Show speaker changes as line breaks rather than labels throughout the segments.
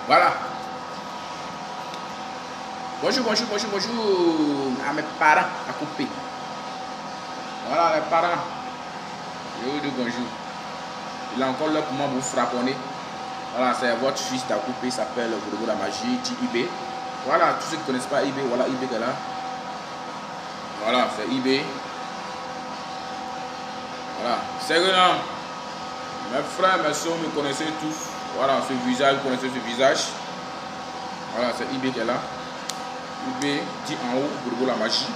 Voilà. Bonjour, bonjour, bonjour, bonjour à mes parents à couper. Voilà les parents. Je vous dis bonjour. Il a encore là pour moi vous frapponner. Voilà, c'est votre fils à couper, il s'appelle Gourou la magie, dit IB. Voilà, tous ceux qui ne connaissent pas IB, voilà IB qui est là. Voilà, c'est IB. Voilà, c'est grand. Mes frères, mes soeurs, me connaissez tous. Voilà, ce visage, vous connaissez ce visage. Voilà, c'est IB qui est là. IB dit en haut, Gourou la magie.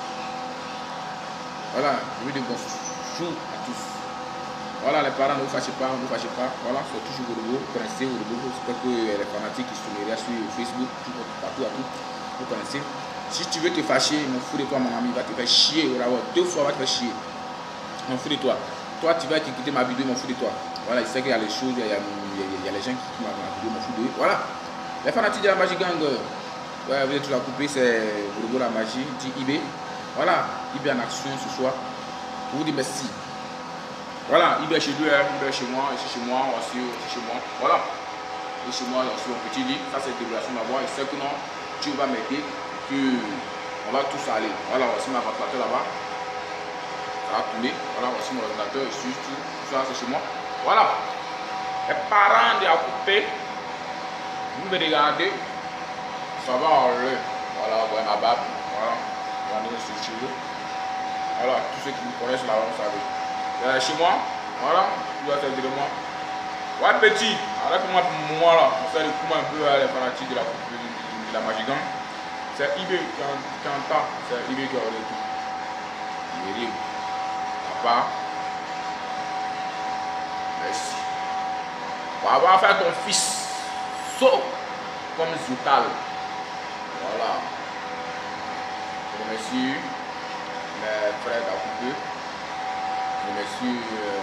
Voilà, je veux dire bonjour à tous. Voilà, les parents, ne vous fâchez pas, ne vous fâchez pas. Voilà, c'est toujours Gourou, vous connaissez Gourou. J'espère que les fanatiques qui sont sur Facebook, partout, vous connaissez. Si tu veux te fâcher, m'en fous de toi, mon ami, va te faire chier. Voilà, 2 fois, va te faire chier. M'en fous de toi. Toi, tu vas écouter ma vidéo, m'en fous de toi. Voilà, il sait qu'il y a les choses, il y a les gens qui m'ont ma vidéo, m'en fous de eux. Voilà, les fanatiques de la magie gang. Ouais, vous êtes tout la coupé, c'est Gourou la magie, dit IB. Voilà, IB en action ce soir. Je vous dis merci. Voilà, IB est chez lui, IB est chez moi, ici chez moi, aussi chez moi. Voilà. Et chez moi, sur mon petit lit. Ça, c'est une décoration de ma voix. Et c'est que non, Dieu va m'aider. On va tous aller. Voilà, voici ma ventilateur là-bas. Ça va tourner. Voilà, voici mon ordinateur ici, tout ça, c'est chez moi. Voilà. Les parents de la coupée, vous me regardez. Ça va enlever. Voilà, voilà ma barbe. Voilà. Regardez sur les cheveux. Voilà, tous ceux qui me connaissent là-bas, vous savez. Chez moi, voilà, tu vas te dire de moi. Ouais, petit, arrête-moi pour moi là. On fait le coup un peu à les fanatiques de la magie gang. C'est IB qui entend. C'est IB qui a le tout. Il est papa. Merci. On va faire ton fils saut comme Zoutal. Voilà. Je remercie mes frères d'Akoupé. Je remercie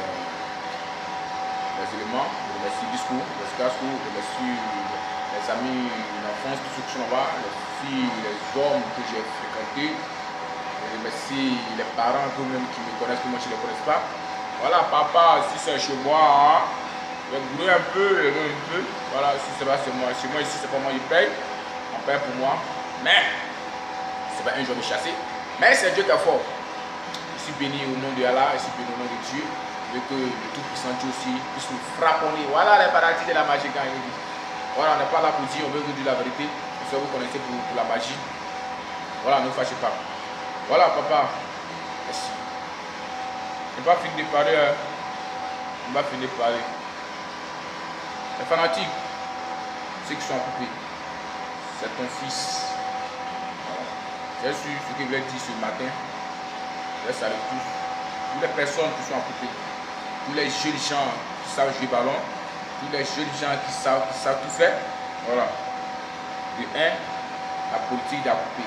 les éléments. Je remercie Disco, les Casco. Je remercie les amis d'enfance, tous ceux qui sont là-bas, les filles, les hommes que j'ai fréquentés. Je remercie les parents eux-mêmes qui me connaissent, que moi je ne les connais pas. Voilà, papa, si c'est chez moi, je vais grouiller un peu, Voilà, si c'est pas chez moi ici, c'est pas moi, il paye. On paye pour moi. Mais, c'est pas un jour de chasser. Mais c'est Dieu qui est fort. Je suis béni au nom de Allah, je suis béni au nom de Dieu. Je veux que le Tout-Puissant Dieu aussi puisse nous frapponner. Voilà les paradis de la magie quand il dit. Voilà, on n'est pas là pour dire, on veut vous dire la vérité. Ça vous connaissez pour la magie. Voilà, ne vous fâchez pas. Voilà, papa. Merci. Je n'ai pas fini de parler. Je n'ai pas fini de parler. Les fanatiques, ceux qui sont occupés, c'est ton fils. Voilà. J'ai su ce que je voulais dire ce matin. Je salue tous. Toutes les personnes qui sont occupées. Tous les jeunes gens qui savent jouer ballon. Tous les jeunes gens qui savent tout faire. Voilà. De 1, la politique d'occupé.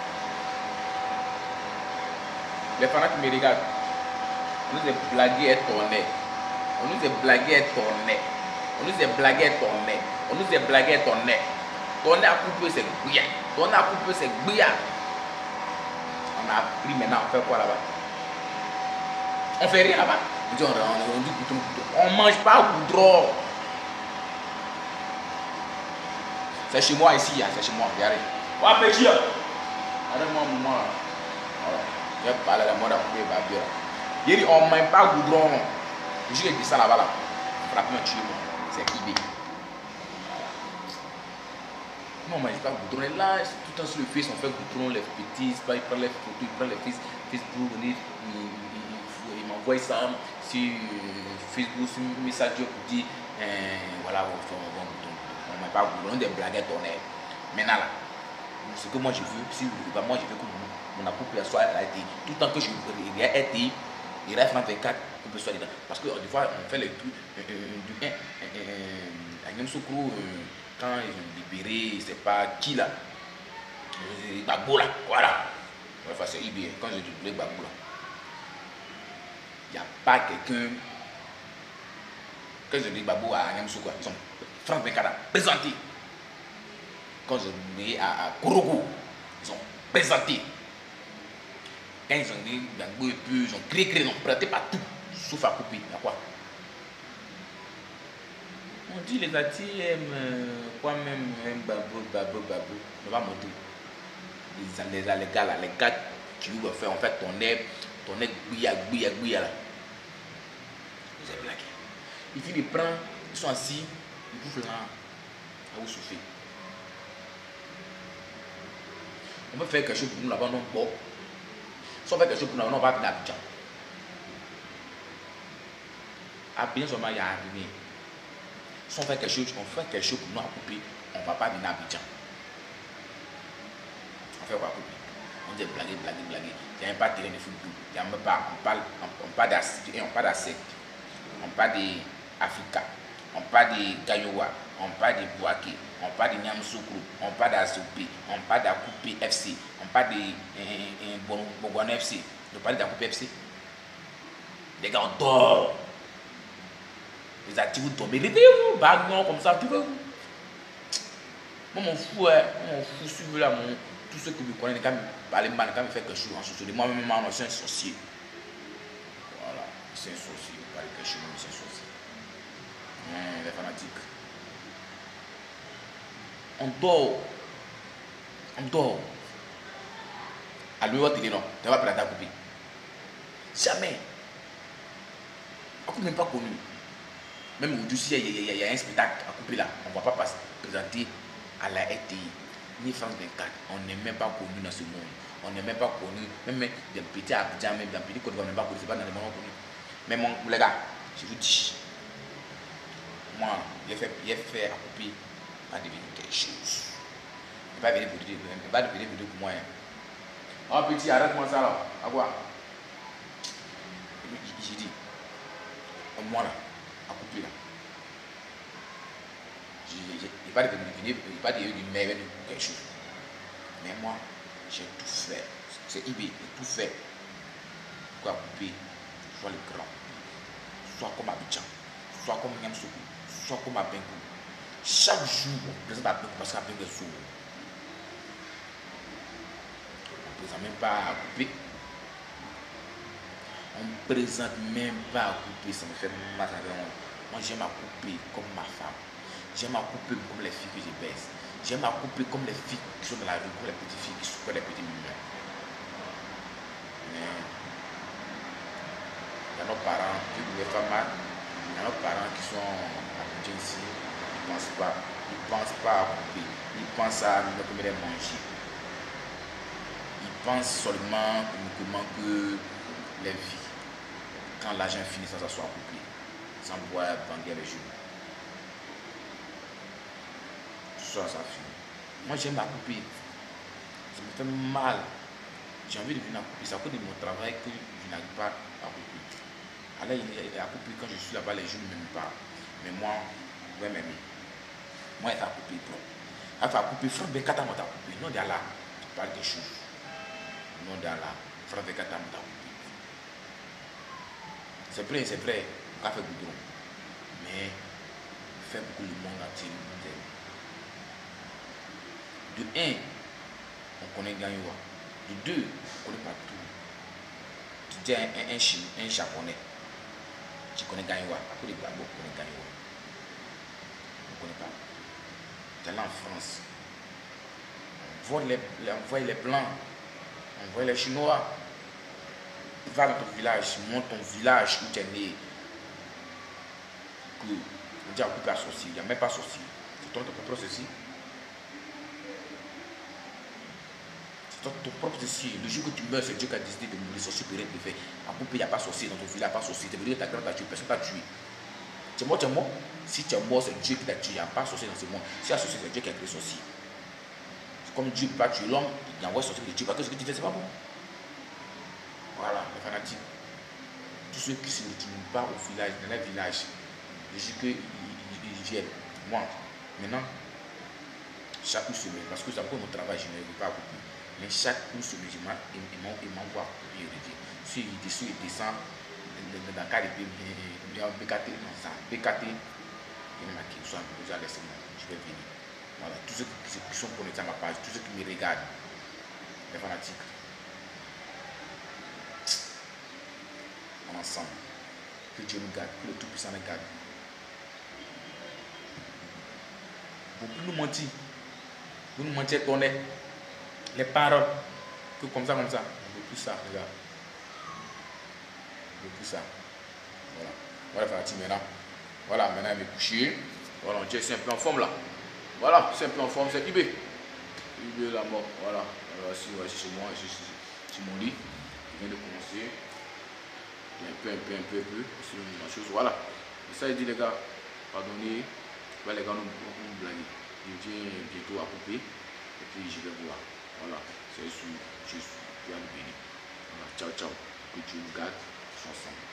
Les parents qui me regardent, on nous a blagué et tourné. On nous a blagué et tourné. On nous a blagué et tourné. On nous a blagué et tourné. Tourner à couper, c'est bouillant. Tourner à couper, c'est bouillant. On a appris maintenant, on fait quoi là-bas? On fait rien là-bas. On dit goudron. On mange pas goudron. C'est chez moi ici, hein, c'est chez moi. Regardez. Ouais, petit. Arrête-moi un moment là. Voilà. Je vais parler de la mode à couper, va bien. Il dit on ne mange pas goudron. Je dis ça là-bas là. Frappement tuer moi. C'est IB. Non, on ne mange pas goudron. Là, tout le temps sur le face, on fait goudron, les petits. Il prend les photos, il prend les Facebook, il m'envoie ça sur Facebook, sur Message pour dire voilà, on ne met pas goudron, des blaguettes tonnerres. Maintenant là, ce que moi je veux, si moi je veux que mon accouple soit arrêté. Tout le temps que je vais être, il reste 24 qu'on peut soit dedans. Parce que des fois, on fait les trucs du 1. Quand ils ont libéré, je ne sais pas qui là. Gbagbo là, voilà. Enfin, c'est IB. Quand j'ai doublé Gbagbo là, il n'y a pas quelqu'un. Quand je dis Gbagbo à Nyamsou, quoi, ils sont Franck Benkada, présentés. Quand je dis à Korogo, ils ont présenté. Quand ils ont dit Gbagbo et puis ils ont créé, ils ont prêté partout. Sauf à couper, il y a quoi? On dit les Atis aiment quoi même, babou. On va monter. Les gars là, les gars qui vous faire en fait ton nez bouilla là. Vous avez blagué. Il finit de prendre, ils sont assis, ils bouffent là, à vous souffler. On peut faire quelque chose pour nous là-bas, non bon. Si on fait quelque chose pour nous, on va venir à Abidjan. Abidjan seulement il y a arrivé. Si on fait quelque chose, pour nous à couper, on ne va pas venir à Abidjan. On fait quoi à couper? On dit blaguer. Il n'y a même pas de terrain de football. Il n'y a même pas, on parle d'ASEC, on parle d'Africa, on parle de Gayowa, on parle de Bouaké, on parle de Niamsoukro, on parle d'Azopé, on parle d'Akoupé FC, on parle de Bogono FC, on parle d'Akoupé FC. Les gars, on dort. Les actifs, vous tombez, réveillez-vous, baguement comme ça, tu veux. Moi, mon fou, suivez là, tous ceux qui me connaissent, quand me parler mal, quand me faire quelque chose en sorcier. Moi-même, c'est un sorcier. Voilà, c'est un sorcier, vous parlez quelque chose, c'est un sorcier. Les fanatiques. On dort. À l'heure télé, non, tu vas pas la couper. Jamais. On ne même pas connu. Même aujourd'hui, s'il y a un spectacle à couper là, on ne va pas présenter à la RTI, ni France 24. On n'est même pas connu dans ce monde. On n'est même pas connu. Même des petits Abidjan, même des petits Côte d'Ivoire, même pas connu. C'est pas dans le monde connu. Mais les gars, je vous dis, moi, j'ai fait à couper à devenir quelque chose. Il ne va pas venir pour moi. Oh petit, arrête-moi ça là. À quoi? J'ai dit, moi là. À couper là. Il va devenir une merveille ou quelque chose. Mais moi, j'ai tout fait. C'est IB, j'ai tout fait. Pour couper, soit le grand, soit comme Abidjan, soit comme Niamsoukro, soit comme Abenkou. Chaque jour, on présente Abenkou parce qu'Abenkou est sourd. On ne présente même pas à couper. On ne présente même pas à couper, ça me fait mal à la. Moi, j'aime à couper comme ma femme. J'aime à couper comme les filles que je baisse. J'aime à couper comme les filles qui sont dans la rue, comme les petites filles qui sont comme les petits mineurs. Mais il y a nos parents qui ne voulaient pas mal. Il y a nos parents qui sont à Abidjan ici. Ils ne pensent pas. Ils ne pensent pas à couper. Ils pensent à nous commettre les manger. Ils pensent seulement uniquement que les vies. Quand l'argent finit, ça soit coupé. Sans pouvoir vendre les jours. Ça finit. Moi, j'aime la couper. Ça me fait mal. J'ai envie de venir à couper. C'est à cause de mon travail que je n'arrive pas à couper. Alors, à couper, quand je suis là-bas, les gens ne m'aiment pas. Mais moi, je vais m'aimer. Moi, il faut couper trop. Il faut couper. Frère Bekata m'a coupé. Non, d'Allah. Tu parles des choses. Non, d'Allah. Frère Bekata m'a coupé. C'est vrai. On a fait goudron. Mais, fait beaucoup de monde entier. De 1, on connaît Gayowa. De 2, on connaît pas tout. Tu dis un japonais, tu connais Gayowa. Après les Gbagbo, on connaît Gayowa. On ne connaît pas. Tu es là en France. On voit les blancs, on voit les chinois. Va dans ton village, monte ton village où tu es né. On dit à couper à sorcier, il n'y a même pas sorcier. C'est ton propre ceci. Ton propre sorcier. Le jour que tu meurs, c'est Dieu qui a décidé de mourir. Sorcier peut rien te faire. À couper, il n'y a pas sorcier dans ton village, il n'y a pas sorcier. Tu veux dire que ta grande t'a tué, personne t'a tué. Tu es mort, tu es mort. Si tu es mort, c'est Dieu qui t'a tué. Il n'y a pas sorcier dans ce monde. Si il y a sorcier, c'est Dieu qui a créé sorcier. Comme Dieu ne peut pas tuer l'homme, il envoie sorcier de Dieu. Parce que ce que tu fais, c'est pas bon. Voilà, les fanatiques. Tous ceux qui se retrouvent pas au village, dans les villages, je dis qu'ils viennent. Moi, maintenant, chaque semaine, parce que c'est encore mon travail, je ne veux pas couper. Mais chaque semaine, il m'envoie couper. Si il descend dans le cas de BKT, non, ça, BKT, il m'a dit, vous allez laisser moi, je vais venir. Voilà, tous ceux qui sont connectés à ma page, tous ceux qui me regardent, les fanatiques. Ensemble. Que Dieu nous garde, que le Tout-Puissant nous garde. Pour plus nous mentir. Vous nous mentir ton nez. Les paroles. Que comme ça. On ne veut plus ça, regarde. On ne veut plus ça. Voilà. Voilà, Fanati maintenant. Voilà, maintenant il est couché. Voilà, on tient simple en forme là. Voilà, simple en forme, c'est IB. IB la mort. Voilà. Alors, si chez moi, sur mon lit. Je viens de commencer. Un peu. C'est une chose. Voilà. Et ça, il dit les gars, pardonnez. Voilà, les gars, nous blaguer. Je viens bientôt à couper. Et puis je vais voir. Voilà. C'est sûr. Je suis bien béni. Voilà. Ciao. Que Dieu nous garde. Ensemble.